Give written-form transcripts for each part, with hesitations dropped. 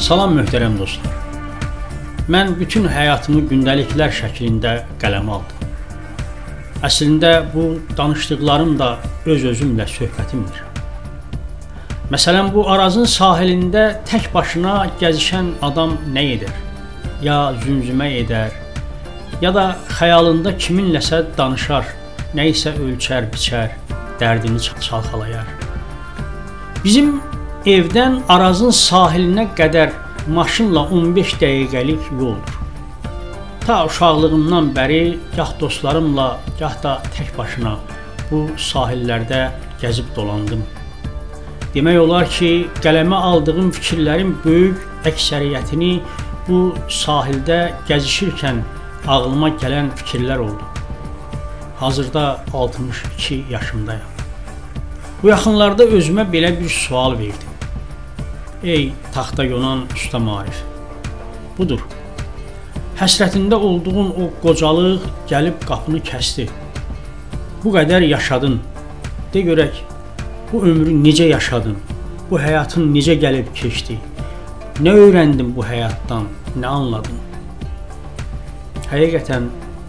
Salam möhtərəm dostlar. Mən bütün həyatımı gündəliklər şəklində qələmə aldım. Əslində bu danışdıqlarım da öz-özümlə söhbətimdir. Məsələn, bu Arazın sahilində tək başına gəzişən adam nə edər? Ya zümzümə edər, ya da xəyalında kiminləsə danışar, nə isə ölçər, biçər, dərdini çalxalayar. Bizim evdən Arazın sahilinə qədər maşınla 15 dəqiqəlik yoldur. Ta uşaqlığımdan bəri gah dostlarımla, gah da tək başına bu sahillərdə gəzib dolandım. Demək olar ki, qələmə aldığım fikirlərin böyük əksəriyyətini bu sahildə gəzişirkən ağlıma gələn fikirlər oldu. Hazırda 62 yaşımdayım. Bu yaxınlarda özümə belə bir sual verdim. Ey taxta yonan usta Marif, budur. Həsrətində olduğun o qocalıq gəlib qapını kəsdi. Bu qədər yaşadın. De görək, bu ömrü necə yaşadın? Bu həyatın necə gəlib keçdi? Nə öyrəndin bu həyatdan? Nə anladın? Həqiqətən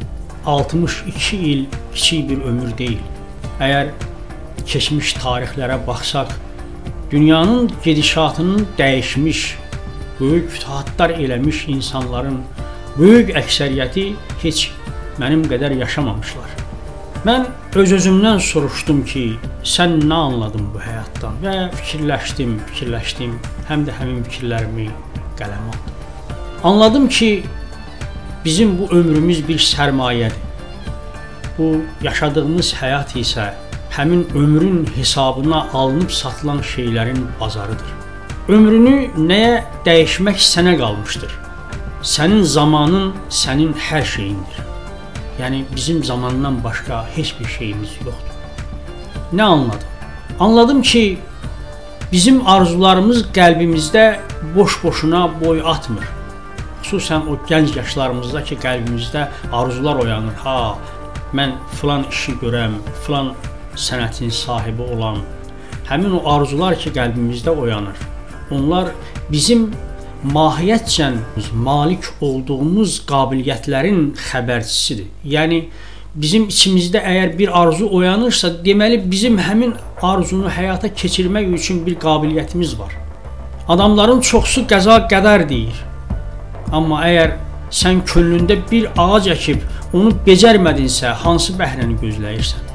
62 il kiçik bir ömür deyil. Əgər keçmiş tarixlərə baxsaq, dünyanın gedişatının dəyişmiş, böyük fütuhatlar eləmiş insanların böyük əksəriyyəti heç mənim qədər yaşamamışlar. Mən öz-özümdən soruşdum ki, sən nə anladın bu həyatdan? Və fikirləşdim, həm də həmin fikirlərimi qələmə aldım. Anladım ki, bizim bu ömrümüz bir sərmayədir. Bu yaşadığımız həyat isə həmin ömrün hesabına alınıb satılan şeylərin bazarıdır. Ömrünü nəyə dəyişmək sənə qalmışdır. Sənin zamanın sənin hər şeyindir. Yəni bizim zamandan başqa heç bir şeyimiz yoxdur. Nə anladım? Anladım ki, bizim arzularımız qəlbimizdə boş-boşuna boy atmır. Xüsusən o gənc yaşlarımızda ki, qəlbimizdə arzular oyanır. Ha, mən filan işi görəm, filan sənətin sahibi olan, həmin o arzular ki, qəlbimizdə oyanır. Onlar bizim mahiyyətcən malik olduğumuz qabiliyyətlərin xəbərçisidir. Yəni, bizim içimizdə əgər bir arzu oyanırsa, deməli, bizim həmin arzunu həyata keçirmək üçün bir qabiliyyətimiz var. Adamların çoxsu qəza qədər deyir. Amma əgər sən könlündə bir ağac əkib, onu becərmədinsə, hansı bəhrəni gözləyirsən?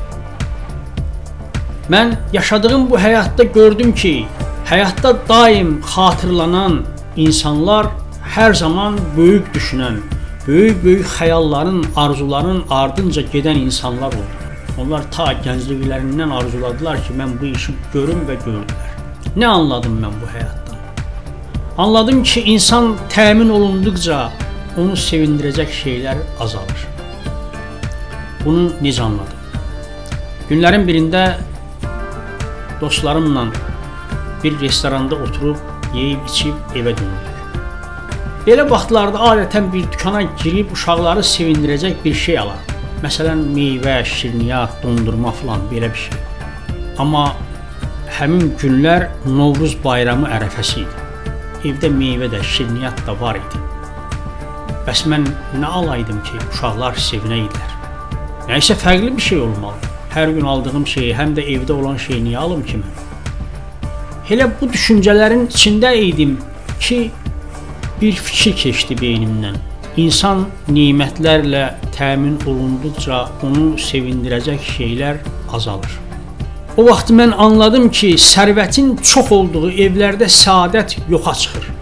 Mən yaşadığım bu həyatda gördüm ki, həyatda daim xatırlanan insanlar hər zaman böyük düşünən, böyük xəyalların, arzuların ardınca gedən insanlar oldu. Onlar ta gəncliklərindən arzuladılar ki, mən bu işi görüm və gördülər. Nə anladım mən bu həyatdan? Anladım ki, insan təmin olunduqca onu sevindirəcək şeylər azalır. Bunu necə anladım? Günlərin birində dostlarımla bir restoranda oturub, yeyib-içib evə döndük. Belə vaxtlarda adətən bir dükana girib uşaqları sevindirəcək bir şey alar. Məsələn, meyvə, şirniyyat, dondurma filan, belə bir şey. Amma həmin günlər Novruz bayramı ərəfəsi idi. Evdə meyvə də, şirniyyat da var idi. Bəs mən nə alaydım ki, uşaqlar sevinəydilər? Nəysə fərqli bir şey olmalı. Hər gün aldığım şeyi, həm də evdə olan şeyi niyə alım ki mən? Elə bu düşüncələrin içində idim ki, bir fikir keçdi beynimdən. İnsan nemətlərlə təmin olunduqca onu sevindirəcək şeylər azalır. O vaxt mən anladım ki, sərvətin çox olduğu evlərdə səadət yoxa çıxır.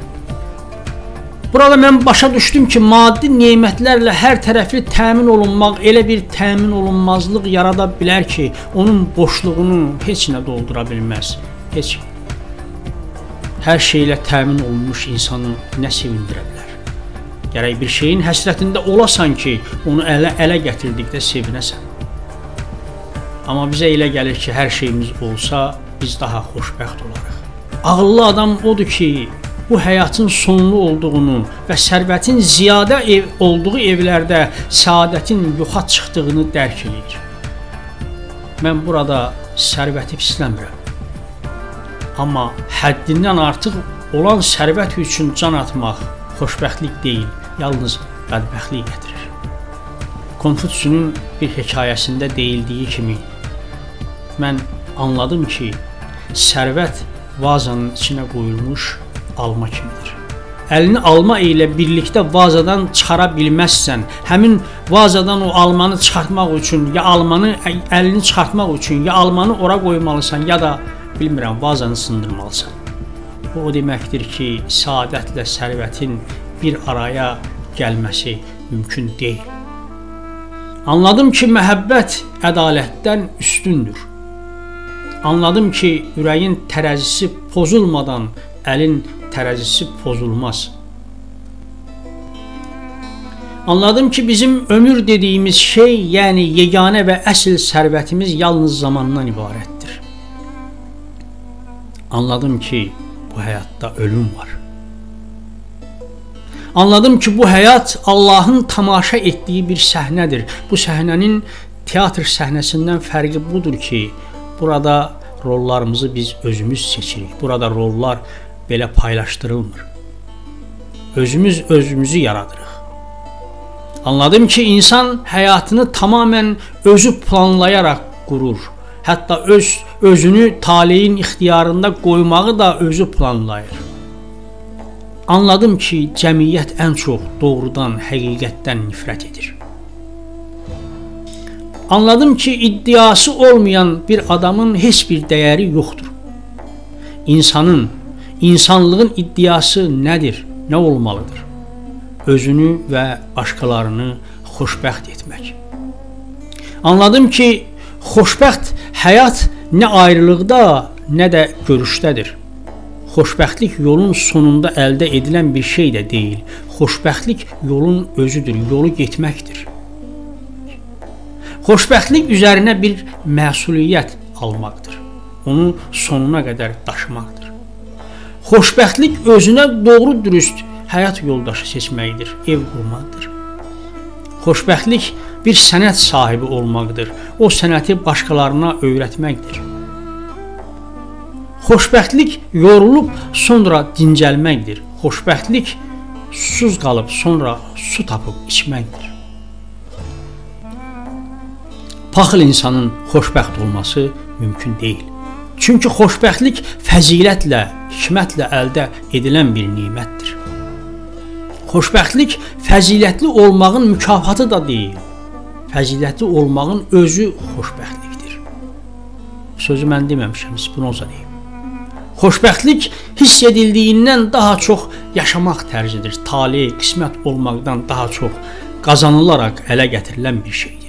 Burada mən başa düşdüm ki, maddi nemətlərlə hər tərəfli təmin olunmaq elə bir təmin olunmazlıq yarada bilər ki, onun boşluğunu heç nə doldura bilməz. Heç. Hər şeylə təmin olunmuş insanı nə sevindirə bilər? Gərək bir şeyin həsrətində olasan ki, onu ələ gətirdikdə sevinəsən. Amma bizə elə gəlir ki, hər şeyimiz olsa, biz daha xoşbəxt olarıq. Ağıllı adam odur ki, bu həyatın sonlu olduğunu və sərvətin ziyadə olduğu evlərdə səadətin yoxa çıxdığını dərk edir. Mən burada sərvəti pisləmirəm. Amma həddindən artıq olan sərvət üçün can atmaq xoşbəxtlik deyil, yalnız bədbəxtlik gətirir. Konfutsiyanın bir hekayəsində deyildiyi kimi, mən anladım ki, sərvət vazanın içinə qoyulmuş alma kimidir. Əlini alma ilə birlikdə vazadan çıxara bilməzsən, həmin vazadan o almanı çıxartmaq üçün, ya almanı əlini çıxartmaq üçün, ya almanı ora qoymalısan, ya da bilmirəm, vazanı sındırmalısan. Bu o deməkdir ki, səadətlə sərvətin bir araya gəlməsi mümkün deyil. Anladım ki, məhəbbət ədalətdən üstündür. Anladım ki, ürəyin tərəzisi pozulmadan əlin tərəzisi pozulmaz. Anladım ki, bizim ömür dediyimiz şey, yəni yeganə və əsl sərvətimiz yalnız zamandan ibarətdir. Anladım ki, bu həyatda ölüm var. Anladım ki, bu həyat Allahın tamaşa etdiyi bir səhnədir. Bu səhnənin teatr səhnəsindən fərqi budur ki, burada rollarımızı biz özümüz seçirik. Burada rollar belə paylaşdırılmır. Özümüz özümüzü yaradırıq. Anladım ki, insan həyatını tamamən özü planlayaraq qurur. Hətta özünü taleyin ixtiyarında qoymağı da özü planlayır. Anladım ki, cəmiyyət ən çox doğrudan, həqiqətdən nifrət edir. Anladım ki, iddiası olmayan bir adamın heç bir dəyəri yoxdur. İnsanlığın iddiası nədir, nə olmalıdır? Özünü və başqalarını xoşbəxt etmək. Anladım ki, xoşbəxt həyat nə ayrılıqda, nə də görüşdədir. Xoşbəxtlik yolun sonunda əldə edilən bir şey də deyil. Xoşbəxtlik yolun özüdür, yolu getməkdir. Xoşbəxtlik üzərinə bir məsuliyyət almaqdır. Onu sonuna qədər daşımaqdır. Xoşbəxtlik özünə doğru dürüst həyat yoldaşı seçməkdir, ev qurmaqdır. Xoşbəxtlik bir sənət sahibi olmaqdır. O sənəti başqalarına öyrətməkdir. Xoşbəxtlik yorulub sonra dincəlməkdir. Xoşbəxtlik susuz qalıb sonra su tapıb içməkdir. Paxıl insanın xoşbəxt olması mümkün deyil. Çünki xoşbəxtlik fəzilətlə, hikmətlə əldə edilən bir nimətdir. Xoşbəxtlik fəzilətli olmağın mükafatı da deyil. Fəzilətli olmağın özü xoşbəxtlikdir. Sözü mən deməmişəm, Spinoza deyim. Xoşbəxtlik hiss edildiyindən daha çox yaşamaq tərzidir. Talih, qismət olmaqdan daha çox qazanılaraq ələ gətirilən bir şeydir.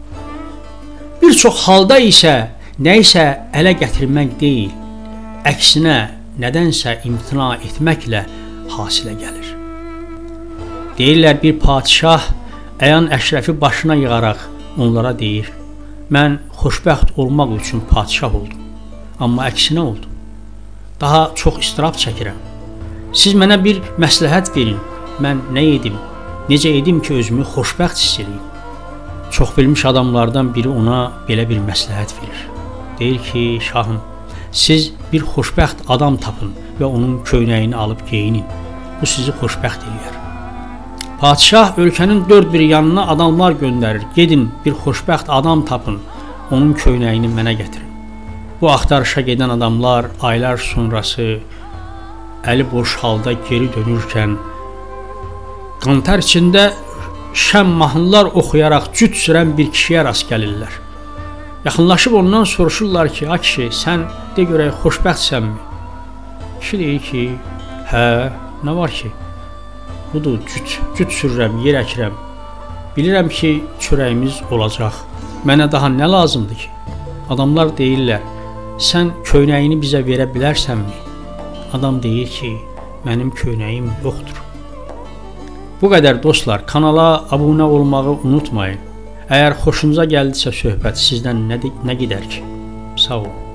Bir çox halda isə nə isə ələ gətirmək deyil, əksinə nədənsə imtina etməklə hasilə gəlir. Deyirlər, bir padişah əyan əşrəfi başına yığaraq onlara deyir, mən xoşbəxt olmaq üçün padişah oldum, amma əksinə oldum. Daha çox istirab çəkirəm. Siz mənə bir məsləhət verin, mən nə edim, necə edim ki, özümü xoşbəxt hiss edeyim. Çox bilmiş adamlardan biri ona belə bir məsləhət verir. Deyir ki, şahım, siz bir xoşbəxt adam tapın və onun köynəyini alıb geyinin. Bu sizi xoşbəxt eləyər. Padişah ölkənin dörd bir yanına adamlar göndərir. Gedin, bir xoşbəxt adam tapın, onun köynəyini mənə gətirin. Bu axtarışa gedən adamlar aylar sonrası əli boş halda geri dönürkən qantar içində şəm mahnılar oxuyaraq cüt sürən bir kişiyə rast gəlirlər. Yaxınlaşıb ondan soruşurlar ki, "A kişi, sən de görək xoşbəxtsənmi?" Kişi deyir ki, "Hə, nə var ki? Budur, cüt sürürəm, yer əkirəm. Bilirəm ki, çörəyimiz olacaq. Mənə daha nə lazımdır ki?" Adamlar deyirlər, "Sən köynəyini bizə verə bilərsənmi?" Adam deyir ki, "Mənim köynəyim yoxdur." Bu qədər dostlar, kanala abunə olmağı unutmayın. Əgər xoşunuza gəldisə söhbət, sizdən nə gedər ki? Sağ olun.